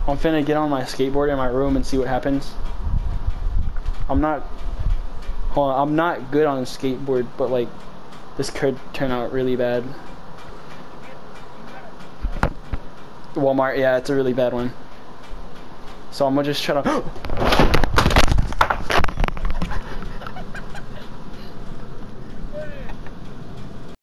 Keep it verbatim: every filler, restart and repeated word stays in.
I'm finna get on my skateboard in my room and see what happens. I'm not, hold on, I'm not good on skateboard, but like, this could turn out really bad. Walmart, yeah, it's a really bad one. So I'm gonna just try to,